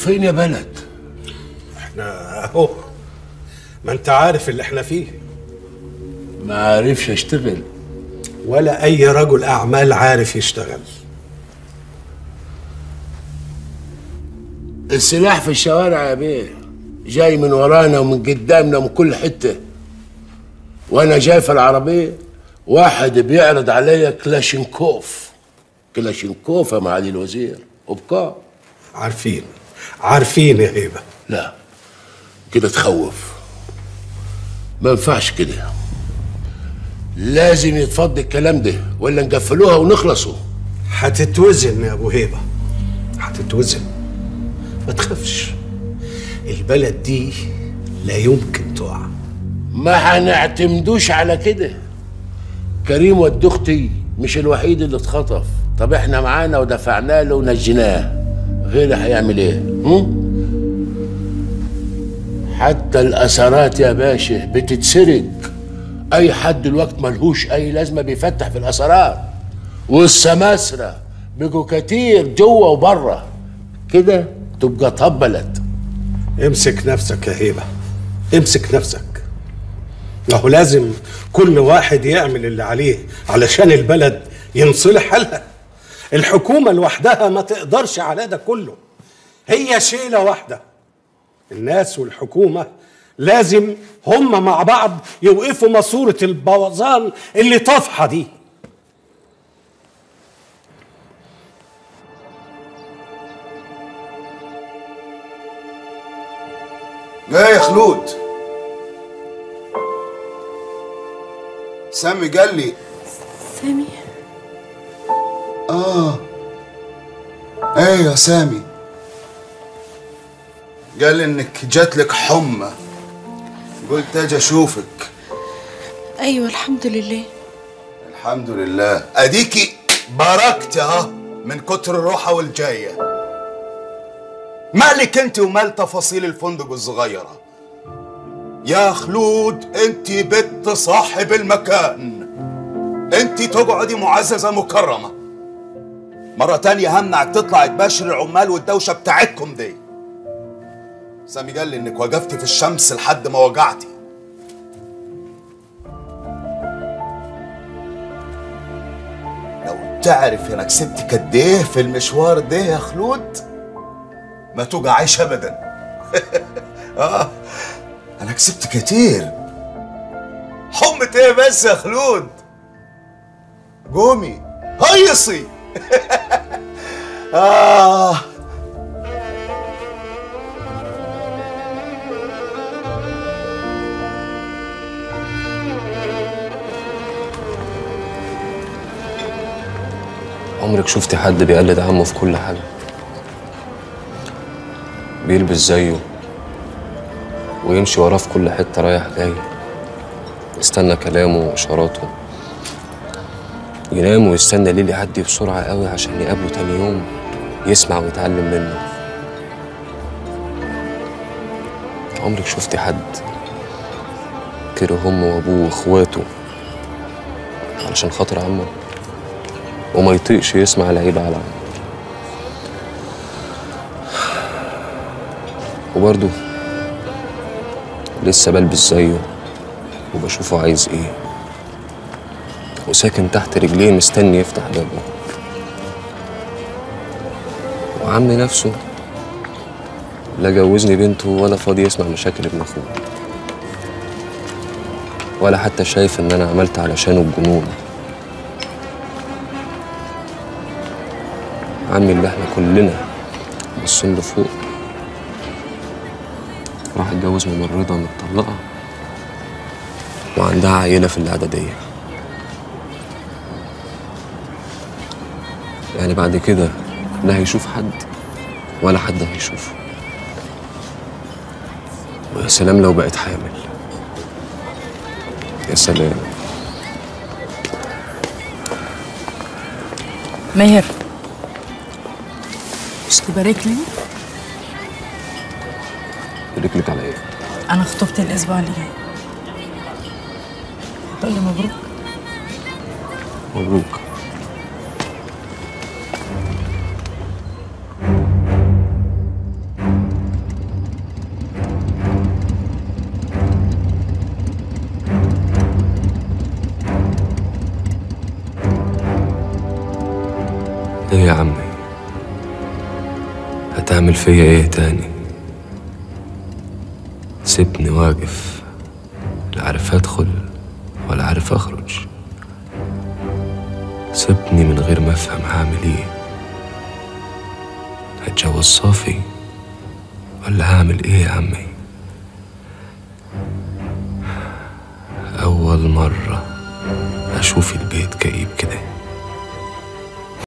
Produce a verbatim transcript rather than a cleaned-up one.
فين يا بلد؟ احنا اهو، ما انت عارف اللي احنا فيه. ما عارفش اشتغل. ولا اي رجل اعمال عارف يشتغل. السلاح في الشوارع يا بيه، جاي من ورانا ومن قدامنا ومن كل حته. وانا جاي في العربيه واحد بيعرض عليا كلاشينكوف. كلاشينكوف يا معالي الوزير، وبكام؟ عارفين عارفين يا هيبه. لا كده تخوف، ما ينفعش كده. لازم يتفض الكلام ده ولا نقفلوها ونخلصوا. هتتوزن يا ابو هيبه، هتتوزن، ما تخافش. البلد دي لا يمكن تقع. ما هنعتمدوش على كده. كريم ود اختي مش الوحيد اللي اتخطف. طب احنا معانا ودفعنا له ونجيناه، غيره هيعمل ايه؟ هم؟ حتى الاثارات يا باشا بتتسرق. اي حد دلوقتي ملهوش اي لازمه بيفتح في الاثارات، والسماسره بقوا كتير جوه وبره. كده تبقى طبلت. امسك نفسك يا هيبه، امسك نفسك. ما هو لازم كل واحد يعمل اللي عليه علشان البلد ينصلح حالها. الحكومه لوحدها ما تقدرش على ده كله، هي شيله واحده. الناس والحكومه لازم هم مع بعض يوقفوا ماسوره البوظان اللي طافحه دي. ايه يا خلود؟ سامي قال لي. سامي؟ اه ايه يا سامي، قال لي انك جات لك حمى، قلت اجي اشوفك. ايوه الحمد لله. الحمد لله، اديكي بركت اهو من كتر الروحه والجايه. مالك انت ومال تفاصيل الفندق الصغيره يا خلود؟ انت بنت صاحب المكان، انت تقعدي معززه مكرمه. مره تانية همنعك تطلع تباشر العمال والدوشه بتاعتكم دي. سامي قال لي انك وقفتي في الشمس لحد ما وجعتي. لو تعرف انا كسبت قد ايه في المشوار ده يا خلود ما توجعيش ابدا. اه انا كسبت كتير. حمة ايه بس يا خلود؟ قومي هيصي. آه عمرك شفتي حد بيقلد عمه في كل حاجة؟ بيلبس زيه ويمشي وراه في كل حتة رايح جاي، يستنى كلامه وإشاراته، ينام ويستنى الليل يعدي بسرعة قوي عشان يقابله تاني يوم يسمع ويتعلم منه. عمرك شفتي حد كره أمه وأبوه وإخواته علشان خاطر عمه وما يطيقش يسمع العيب على عمه؟ وبرضه لسه بلبس زيه وبشوفه عايز ايه وساكن تحت رجليه مستني يفتح بابه، وعمي نفسه لا جوزني بنته ولا فاضي يسمع مشاكل ابن اخوه، ولا حتى شايف ان انا عملت علشانه الجنون. عمي اللي احنا كلنا باصين لفوق راح اتجوز ممرضة متطلقة وعندها عيلة في الإعدادية. يعني بعد كده لا هيشوف حد ولا حد هيشوفه. ويا سلام لو بقت حامل، يا سلام. ماهر مش تبارك لي؟ بارك لك على ايه؟ انا خطوبتي الاسبوع اللي جاي. هتقول لي مبروك؟ مبروك. ايه يا عمي؟ هتعمل فيا ايه تاني؟ سيبني واقف، لا عارف ادخل ولا عارف اخرج. سيبني من غير ما افهم هعمل ايه. هتجوز صافي ولا هعمل ايه يا عمي؟ اول مرة اشوف البيت كئيب كده.